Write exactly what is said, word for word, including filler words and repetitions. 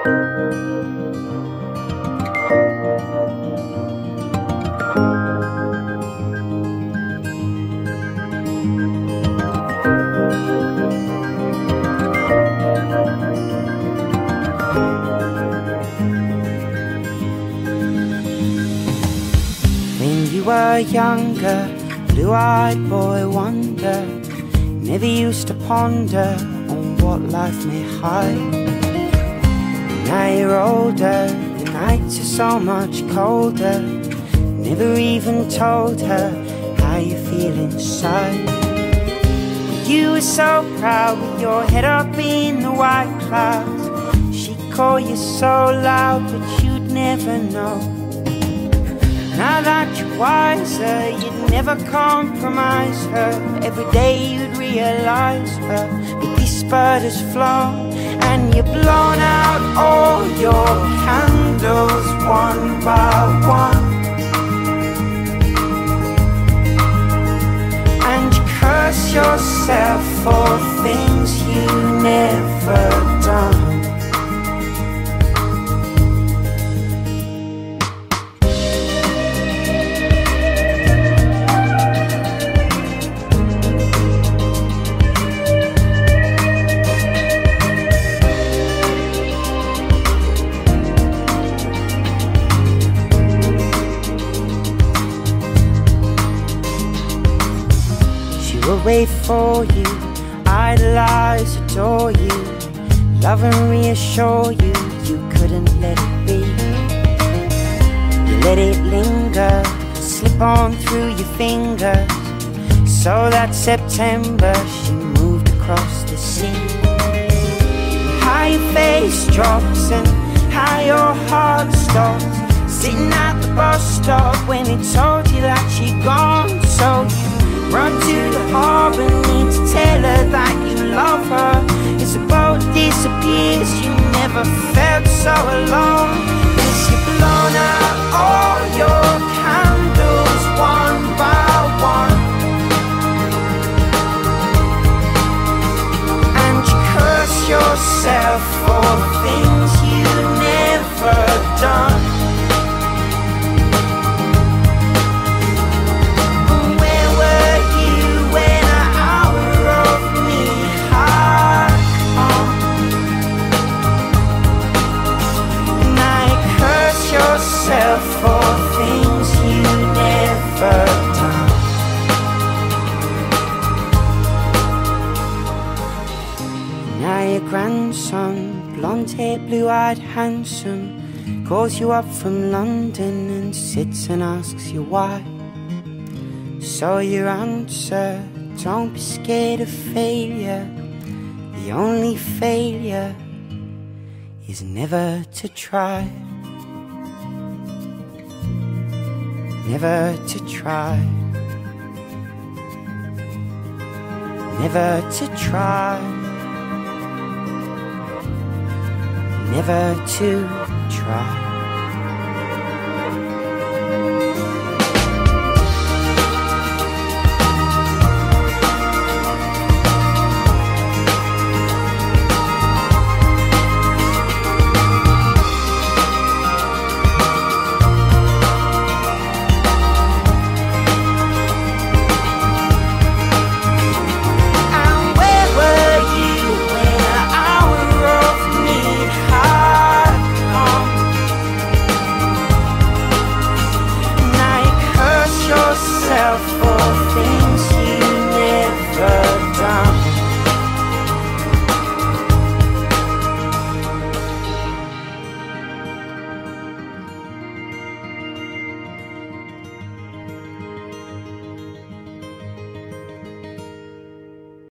You were younger, blue-eyed boy wonder, never used to ponder on what life may hide. Now you're older, the nights are so much colder, never even told her how you feel inside. You were so proud with your head up in the white clouds. She'd call you so loud, but you'd never know. Now that you're wiser, you'd never compromise her. Every day you'd realize her, but this bird has flown, and you've blown out all your candles one by one. And you curse yourself for things you never done. We'll wait for you, idolize, adore you, love and reassure you, you couldn't let it be. You let it linger, slip on through your fingers, so that September she moved across the sea. How your face drops and how your heart stops, sitting at the bus stop when it told you that she'd gone. So you run to the harbour, need to tell her that you love her. As the boat disappears, you never felt so alone. As you've blown out all your candles one by one, and you curse yourself for things you never done. For things you never done. Now your grandson, blonde hair, blue-eyed, handsome, calls you up from London and sits and asks you why. So your answer, don't be scared of failure. The only failure is never to try. Never to try, never to try, never to try.